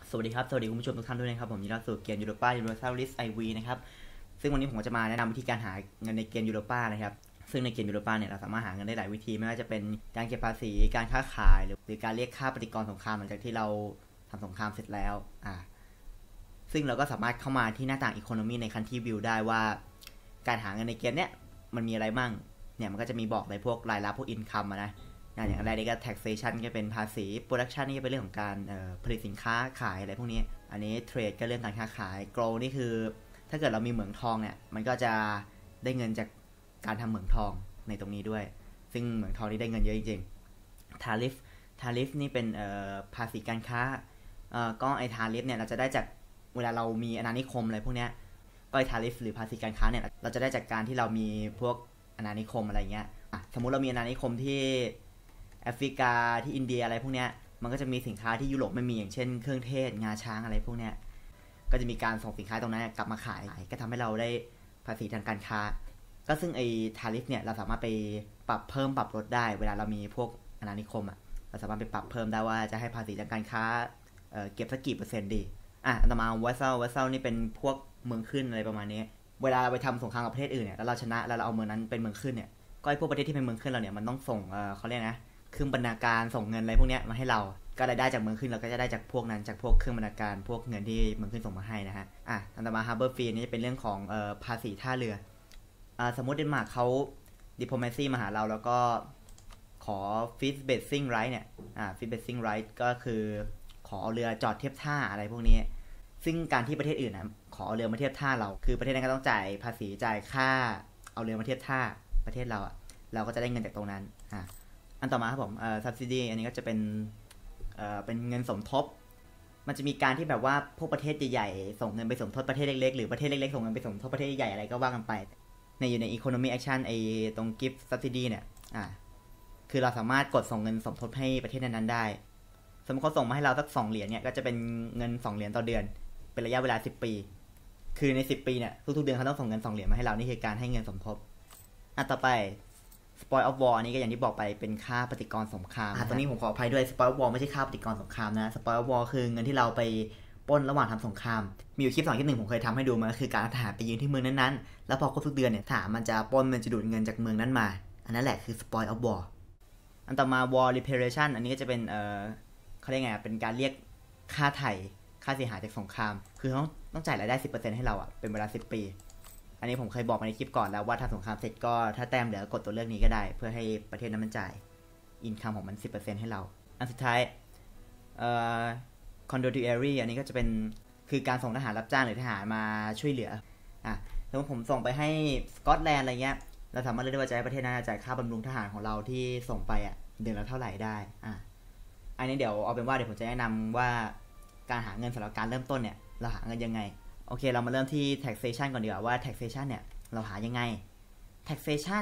สวัสดีครับสวัสดีคุณผู้ชมทุกท่านด้วยนะครับผมยินดีต้อนรับสู่เกมยูโรป้า Universal List IV นะครับซึ่งวันนี้ผมจะมาแนะนำวิธีการหาเงินในเกมยูโรป้านะครับซึ่งในเกมยูโรป้าเนี่ยเราสามารถหาเงินได้หลายวิธีไม่ว่าจะเป็นการเก็บภาษีการค้าขายหรือการเรียกค่าปฏิกรณ์สงครามหลังจากที่เราทำสงครามเสร็จแล้วซึ่งเราก็สามารถเข้ามาที่หน้าต่าง Economy ใน Country View ได้ว่าการหาเงินในเกมเนี้ยมันมีอะไรมั่งเนี่ยมันก็จะมีบอกในพวกรายรับพวก income นะอย่างแรกนี่ก็ taxation ก็เป็นภาษี production นี่ก็เป็นเรื่องของการผลิตสินค้าขายอะไรพวกนี้อันนี้ trade ก็เรื่องการค้าขาย grow นี่คือถ้าเกิดเรามีเหมืองทองเนี่ยมันก็จะได้เงินจากการทำเหมืองทองในตรงนี้ด้วยซึ่งเหมืองทองนี่ได้เงินเยอะจริงๆ tariff นี่เป็นภาษีการค้าก็ไอ้ tariff เนี่ยเราจะได้จากเวลาเรามีอาณานิคมอะไรพวกนี้ก็ไอ้ tariff หรือภาษีการค้าเนี่ยเราจะได้จากการที่เรามีพวกอาณานิคมอะไรเงี้ยสมมุติเรามีอาณานิคมที่แอฟริกาที่อินเดียอะไรพวกเนี้ยมันก็จะมีสินค้าที่ยุโรปไม่มีอย่างเช่นเครื่องเทศงาช้างอะไรพวกเนี้ยก็จะมีการส่งสินค้าตรงนั้นกลับมาขายก็ทำให้เราได้ภาษีทางการค้าก็ซึ่งไอ้ทาริฟเนี่ยเราสามารถไปปรับเพิ่มปรับลดได้เวลาเรามีพวกอาณานิคมเราสามารถไปปรับเพิ่มได้ว่าจะให้ภาษีทางการค้าเก็บสักกี่เปอร์เซ็นต์ดีอันต่อมาวัสเซลนี่เป็นพวกเมืองขึ้นอะไรประมาณนี้เวลาเราไปทำสงครามกับประเทศอื่นเนี่ยแล้วเราชนะแล้วเราเอาเมืองนั้นเป็นเมืองขึ้นเนี่ยก็ไอ้พวกประเทศที่เป็นเมืองขึ้นเราเนี่ยมันต้องส่งเขาเรียกนะเครื่องบรรณาการส่งเงินอะไรพวกนี้มาให้เราก็รายได้จากเมืองขึ้นเราก็จะได้จากพวกนั้นจากพวกเครื่องบรรณาการพวกเงินที่เมืองขึ้นส่งมาให้นะฮะอันต่อมา Harbor Fee นี่จะเป็นเรื่องของภาษีท่าเรือสมมติเดนมาร์กเขา diplomacy มาหาเราแล้วก็ขอ fish basing right เนี่ยfish basing right ก็คือขอเอาเรือจอดเทียบท่าอะไรพวกนี้ซึ่งการที่ประเทศอื่นนะขอเอาเรือมาเทียบท่าเราคือประเทศนั้นก็ต้องจ่ายภาษีจ่ายค่าเอาเรือมาเทียบท่าประเทศเราเราก็จะได้เงินจากตรงนั้นอันต่อมาครับผม subsidy อันนี้ก็จะเป็นเงินสมทบมันจะมีการที่แบบว่าพวกประเทศใหญ่ๆส่งเงินไปสมทบประเทศเล็กๆหรือประเทศเล็กๆส่งเงินไปสมทบประเทศใหญ่ๆอะไรก็ว่ากันไปอยู่ใน economy action ไอตรง gift subsidy เนี่ยคือเราสามารถกดส่งเงินสมทบให้ประเทศนั้นๆได้สมมติเขาส่งมาให้เราสัก2 เหรียญเนี่ยก็จะเป็นเงิน2 เหรียญต่อเดือนเป็นระยะเวลา10 ปีคือใน10 ปีเนี่ยทุกๆเดือนเขาต้องส่งเงิน2 เหรียญมาให้เรานี่คือการให้เงินสมทบต่อไปSpoil of War อันนี้ก็อย่างที่บอกไปเป็นค่าปฏิกรณ์สงครามตรงนี้ผมขออภัยด้วย Spoil of War ไม่ใช่ค่าปฏิกรณ์สงครามนะ Spoil of War คือเงินที่เราไปปล้นระหว่างทำสงครามมีอยู่คลิป2 คลิป 1ผมเคยทำให้ดูมาคือการทหารไปยืนที่เมืองนั้นๆแล้วพอครบทุกเดือนเนี่ยทหารมันจะปล้นมันจะดูดเงินจากเมืองนั้นมาอันนั้นแหละคือ Spoil of War อันต่อมา War Reparation อันนี้ก็จะเป็นเขาเรียกไงเป็นการเรียกค่าไถ่ค่าเสียหายจากสงครามคือต้องจ่ายรายได้ 10% ให้เราเป็นเวลา10 ปีอันนี้ผมเคยบอกในคลิปก่อนแล้วว่าถ้าสงครามเสร็จก็ถ้าแต้มเหลือกดตัวเลือกนี้ก็ได้เพื่อให้ประเทศนั้นมันจ่ายอินคัมของมัน 10% ให้เราอันสุดท้ายcondotiary อันนี้ก็จะเป็นคือการส่งทหารรับจ้างหรือทหารมาช่วยเหลือสมมติผมส่งไปให้สกอตแลนด์อะไรเงี้ยเราสามารถเลือกได้ว่าจะให้ประเทศนั้นจ่ายค่าบำรุงทหารของเราที่ส่งไปเดือนละเท่าไหร่ได้อันนี้เดี๋ยวเอาเป็นว่าเดี๋ยวผมจะแนะนำว่าการหาเงินสำหรับการเริ่มต้นเนี่ยเราหาเงินยังไงโอเคเรามาเริ่มที่ taxation ก่อนดีกว่าว่า taxation เนี่ยเราหายังไง taxation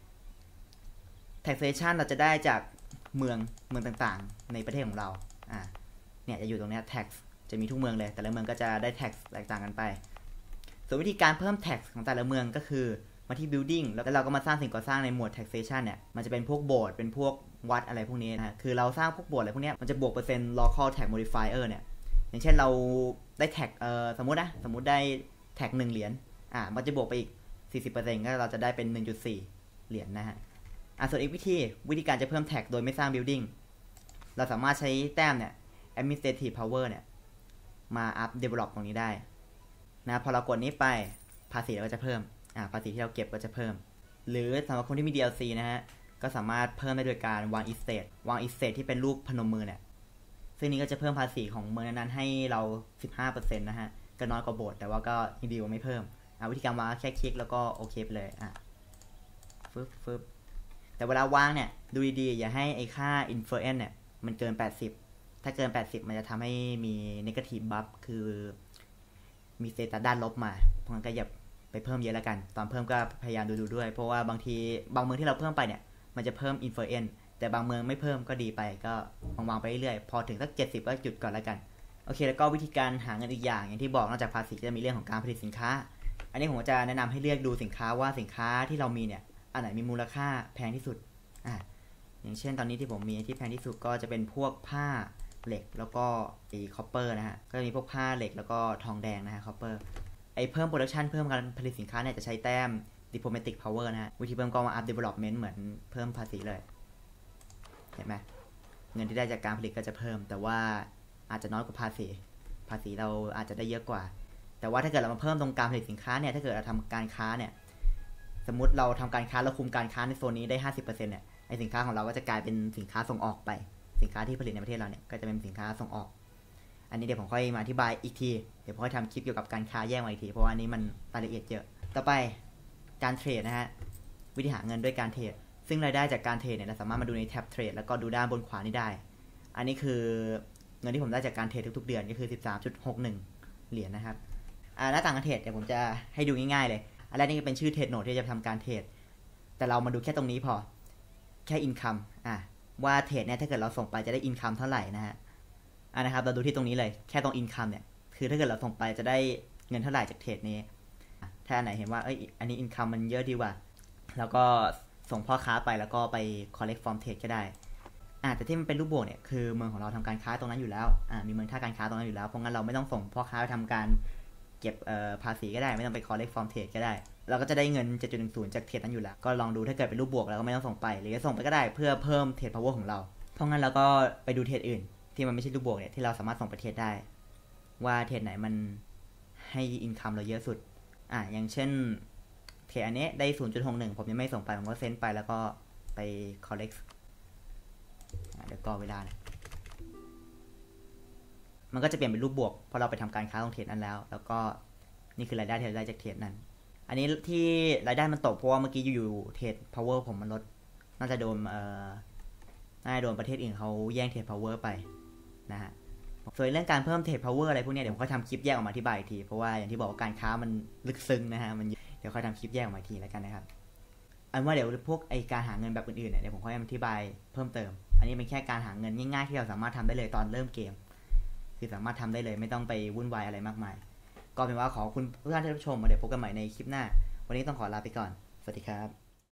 เราจะได้จากเมืองต่างๆในประเทศของเราเนี่ยจะอยู่ตรงนี้ tax จะมีทุกเมืองเลยแต่ละเมืองก็จะได้ tax แตกต่างกันไปส่วนวิธีการเพิ่ม tax ของแต่ละเมืองก็คือมาที่ building แล้วเราก็มาสร้างสิ่งก่อสร้างในหมวด taxation เนี่ยมันจะเป็นพวกโบสถ์เป็นพวกวัดอะไรพวกนี้นะคือเราสร้างพวกโบสถ์อะไรพวกนี้มันจะบวกเปอร์เซ็นต์ local tax modifier เนี่ยอย่างเช่นเราได้แท็กสมมุติได้แท็ก1 เหรียญมันจะบวกไปอีก 40% ก็เราจะได้เป็น 1.4 เหรียญนะฮะส่วนอีกวิธีการจะเพิ่มแท็กโดยไม่สร้าง building เราสามารถใช้แต้มเนี่ย administrative power เนี่ยมา up develop ตรงนี้ได้นะพอเรากดนี้ไปภาษีเราก็จะเพิ่มภาษีที่เราเก็บก็จะเพิ่มหรือสำหรับคนที่มี DLC นะฮะก็สามารถเพิ่มได้โดยการวาง estate ที่เป็นรูปพนมมือเนี่ยซึ่งนี้ก็จะเพิ่มภาษีของเมืองนั้นให้เรา 15% นะฮะก็น้อยกว่าโบสถ์แต่ว่าก็ยังดีกว่าไม่เพิ่มวิธีการวางแค่คลิกแล้วก็โอเคไปเลยฟึบแต่เวลาวางเนี่ยดูดีๆอย่าให้ไอ้ค่า influence เนี่ยมันเกิน80ถ้าเกิน80มันจะทำให้มี negative buff คือมีสเตตัสด้านลบมาเพราะงั้นก็อย่าไปเพิ่มเยอะแล้วกันตอนเพิ่มก็พยายามดูด้วยเพราะว่าบางเมืองที่เราเพิ่มไปเนี่ยมันจะเพิ่ม influenceแต่บางเมืองไม่เพิ่มก็ดีไปก็วางไปเรื่อยๆพอถึงสัก70ก็หยุดก่อนแล้วกันโอเคแล้วก็วิธีการหาเงินอีกอย่างที่บอกนอกจากภาษีจะมีเรื่องของการผลิตสินค้าอันนี้ผมจะแนะนำให้เลือกดูสินค้าว่าสินค้าที่เรามีเนี่ยอันไหนมีมูลค่าแพงที่สุดอย่างเช่นตอนนี้ที่ผมมีที่แพงที่สุดก็จะเป็นพวกผ้าเหล็กแล้วก็คอปเปอร์นะฮะก็จะมีพวกผ้าเหล็กแล้วก็ทองแดงนะฮะคอปเปอร์เพิ่มโปรดักชันเพิ่มการผลิตสินค้าเนี่ยจะใช้แต้ม diplomatic power นะฮะวิธีเพิ่มก็มา up development เหมือนเพิ่มภาษีเลยเห็นไหมเงินที่ได้จากการผลิตก็จะเพิ่มแต่ว่าอาจจะน้อยกว่าภาษีเราอาจจะได้เยอะกว่าแต่ว่าถ้าเกิดเรามาเพิ่มตรงการผลิตสินค้าเนี่ยถ้าเกิดเราทำการค้าเนี่ยสมมติเราทำการค้าเราคุมการค้าในโซนนี้ได้ 50% เนี่ยไอสินค้าของเราก็จะกลายเป็นสินค้าส่งออกไปสินค้าที่ผลิตในประเทศเราเนี่ยก็จะเป็นสินค้าส่งออกอันนี้เดี๋ยวผมค่อยมาอธิบายอีกทีเดี๋ยวผมค่อยทำคลิปเกี่ยวกับการค้าแยกมาอีกทีเพราะว่าอันนี้มันรายละเอียดเยอะต่อไปการเทรดนะฮะวิธีหาเงินด้วยการเทรดซึ่งรายได้จากการเทรดเนี่ยเราสามารถมาดูในแท็บเทรดแล้วก็ดูด้านบนขวานี้ได้อันนี้คือเงินที่ผมได้จากการเทรดทุกๆเดือนก็คือ 13.61 เหรียญนะครับหน้าต่างการเทรดเดี๋ยวผมจะให้ดูง่ายๆเลยอันแรกนี่เป็นชื่อเทรดโนดที่จะทำการเทรดแต่เรามาดูแค่ตรงนี้พอแค่อินคัมว่าเทรดเนี่ยถ้าเกิดเราส่งไปจะได้อินคัมเท่าไหร่นะฮะนะครับเราดูที่ตรงนี้เลยแค่ตรงอินคัมเนี่ยคือถ้าเกิดเราส่งไปจะได้เงินเท่าไหร่จากเทรดนี้ถ้าอันไหนเห็นว่าอันนี้อินคัมมันเยอะดีกว่าแล้วก็ส่งพ่อค้าไปแล้วก็ไป collect from trade ก็ได้แต่ที่มันเป็นรูปบวกเนี่ยคือเมืองของเราทำการค้าตรงนั้นอยู่แล้วมีเมืองท่าการค้าตรงนั้นอยู่แล้วเพราะงั้นเราไม่ต้องส่งพ่อค้าไปทำการเก็บภาษีก็ได้ไม่ต้องไป collect from trade ก็ได้เราก็จะได้เงิน 7.10 จากเทรดนั้นอยู่แล้วก็ลองดูถ้าเกิดเป็นรูปบวกแล้วก็ไม่ต้องส่งไปหรือจะส่งไปก็ได้เพื่อเพิ่มเทรด power ของเราเพราะงั้นเราก็ไปดูเทรดอื่นที่มันไม่ใช่รูปบวกเนี่ยที่เราสามารถส่งไปเทรดได้ว่าเทรดไหนมันให้อินคัมเราเยอะสุดอย่างเช่นเทรดอันนี้ได้ 0.61 ผมยังไม่ส่งไปผมก็เซ็นไปแล้วก็ไป collect เดี๋ยวกรอเวลานะมันก็จะเปลี่ยนเป็นรูปบวกพอเราไปทำการค้าตรงเทรดนั้นแล้วก็นี่คือรายได้ที่เราได้จากเทรดนั้นอันนี้ที่รายได้มันตกเพราะว่าเมื่อกี้อยู่เทรด power ผมมันลดน่าจะโดนประเทศอื่นเขาแย่งเทรด power ไปนะฮะส่วนเรื่องการเพิ่มเทรด power อะไรพวกนี้เดี๋ยวผมค่อยทำคลิปแยกออกมาอธิบายอีกทีเพราะว่าอย่างที่บอกว่าการค้ามันลึกซึ้งนะฮะเดี๋ยวค่อยทำคลิปแยกออกมาอีกทีแล้วกันนะครับอันว่าเดี๋ยวพวกการหาเงินแบบอื่นๆเนี่ยเดี๋ยวผมค่อยอธิบายเพิ่มเติมอันนี้เป็นแค่การหาเงินง่ายๆที่เราสามารถทำได้เลยตอนเริ่มเกมคือสามารถทำได้เลยไม่ต้องไปวุ่นวายอะไรมากมายก็เป็นว่าขอคุณทุกท่านที่รับชมมาเดี๋ยวพบกันใหม่ในคลิปหน้าวันนี้ต้องขอลาไปก่อนสวัสดีครับ